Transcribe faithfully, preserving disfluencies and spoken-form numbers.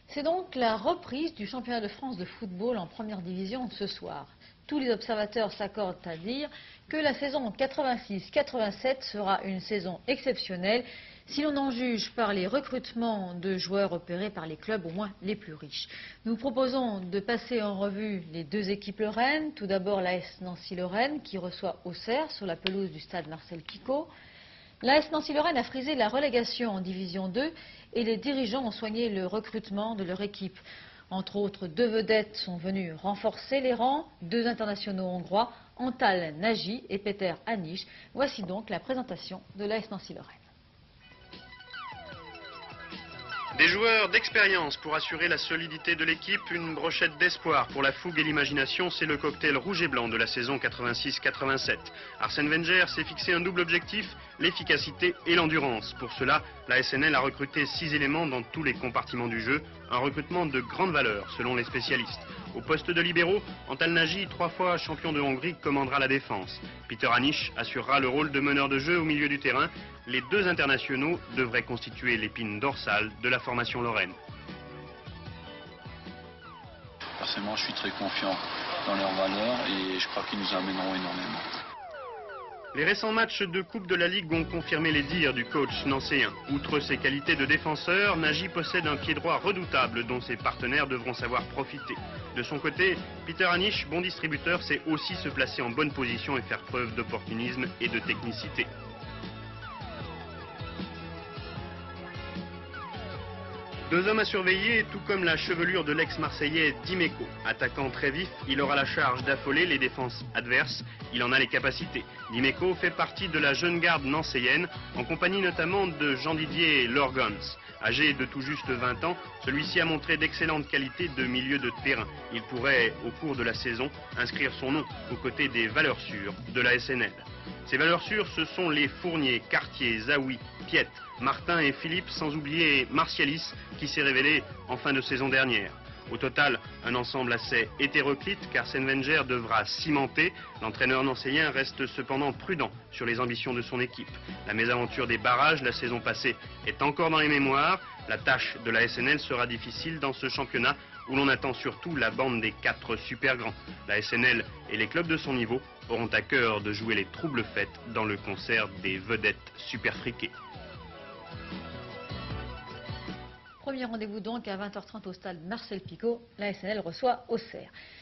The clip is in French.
C'est donc la reprise du championnat de France de football en première division ce soir. Tous les observateurs s'accordent à dire que la saison quatre-vingt-six quatre-vingt-sept sera une saison exceptionnelle si l'on en juge par les recrutements de joueurs opérés par les clubs au moins les plus riches. Nous proposons de passer en revue les deux équipes lorraines. Tout d'abord l'A S Nancy-Lorraine qui reçoit Auxerre sur la pelouse du stade Marcel Picot. L'A S Nancy-Lorraine a frisé la relégation en division deux et les dirigeants ont soigné le recrutement de leur équipe. Entre autres, deux vedettes sont venues renforcer les rangs, deux internationaux hongrois, Antal Nagy et Peter Anish. Voici donc la présentation de l'A S Nancy-Lorraine. Des joueurs d'expérience pour assurer la solidité de l'équipe, une brochette d'espoir pour la fougue et l'imagination, c'est le cocktail rouge et blanc de la saison quatre-vingt-six quatre-vingt-sept. Arsène Wenger s'est fixé un double objectif, l'efficacité et l'endurance. Pour cela, la S N L a recruté six éléments dans tous les compartiments du jeu, un recrutement de grande valeur selon les spécialistes. Au poste de libéraux, Antal Nagy, trois fois champion de Hongrie, commandera la défense. Peter Anish assurera le rôle de meneur de jeu au milieu du terrain. Les deux internationaux devraient constituer l'épine dorsale de la formation lorraine. Personnellement, je suis très confiant dans leurs valeurs et je crois qu'ils nous amèneront énormément. Les récents matchs de Coupe de la Ligue ont confirmé les dires du coach nancéen. Outre ses qualités de défenseur, Nagy possède un pied droit redoutable dont ses partenaires devront savoir profiter. De son côté, Peter Anish, bon distributeur, sait aussi se placer en bonne position et faire preuve d'opportunisme et de technicité. Deux hommes à surveiller, tout comme la chevelure de l'ex-marseillais Dimeco. Attaquant très vif, il aura la charge d'affoler les défenses adverses. Il en a les capacités. Dimeco fait partie de la jeune garde nancéienne, en compagnie notamment de Jean-Didier Lorgans. Âgé de tout juste vingt ans, celui-ci a montré d'excellentes qualités de milieu de terrain. Il pourrait, au cours de la saison, inscrire son nom aux côtés des valeurs sûres de la S N L. Ces valeurs sûres, ce sont les Fournier, Cartier, Zawi, Piet, Martin et Philippe, sans oublier Martialis, qui s'est révélé en fin de saison dernière. Au total, un ensemble assez hétéroclite qu'Arsène Wenger devra cimenter. L'entraîneur nancéien reste cependant prudent sur les ambitions de son équipe. La mésaventure des barrages la saison passée est encore dans les mémoires. La tâche de la S N L sera difficile dans ce championnat où l'on attend surtout la bande des quatre super grands. La S N L et les clubs de son niveau auront à cœur de jouer les troubles fêtes dans le concert des vedettes super friquées. Premier rendez-vous donc à vingt heures trente au stade Marcel Picot. La S N L reçoit Auxerre.